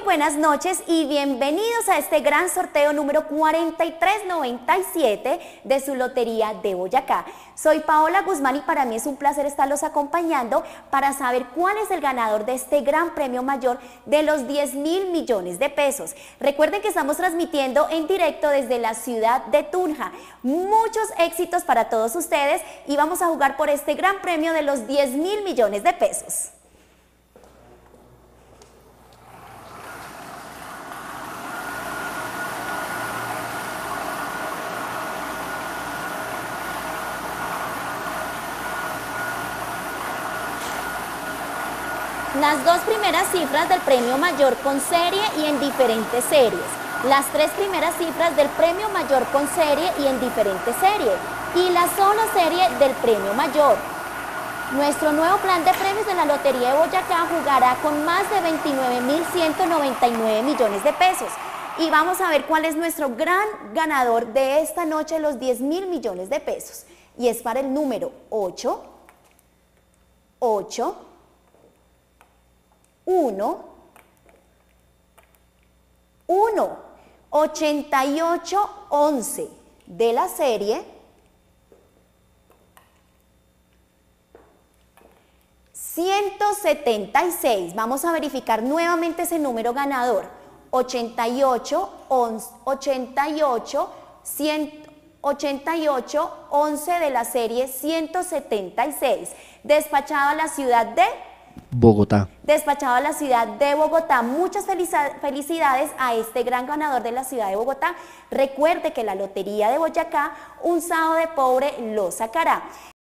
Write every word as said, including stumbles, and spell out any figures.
buenas noches y bienvenidos a este gran sorteo número cuarenta y tres noventa y siete de su Lotería de Boyacá. Soy Paola Guzmán y para mí es un placer estarlos acompañando para saber cuál es el ganador de este gran premio mayor de los diez mil millones de pesos. Recuerden que estamos transmitiendo en directo desde la ciudad de Tunja. Muchos éxitos para todos ustedes y vamos a jugar por este gran premio de los diez mil millones de pesos. Las dos primeras cifras del premio mayor con serie y en diferentes series. Las tres primeras cifras del premio mayor con serie y en diferentes series. Y la sola serie del premio mayor. Nuestro nuevo plan de premios de la Lotería de Boyacá jugará con más de veintinueve mil ciento noventa y nueve millones de pesos. Y vamos a ver cuál es nuestro gran ganador de esta noche, los diez mil millones de pesos. Y es para el número ocho, ocho, uno, uno, ochenta y ocho, once de la serie ciento setenta y seis. Vamos a verificar nuevamente ese número ganador. ochenta y ocho, once, ochenta y ocho, cien, ochenta y ocho, once de la serie ciento setenta y seis. Despachado a la ciudad de Bogotá. Despachado a la ciudad de Bogotá. Muchas felicidades a este gran ganador de la ciudad de Bogotá. Recuerde que la Lotería de Boyacá, un sábado de pobre lo sacará.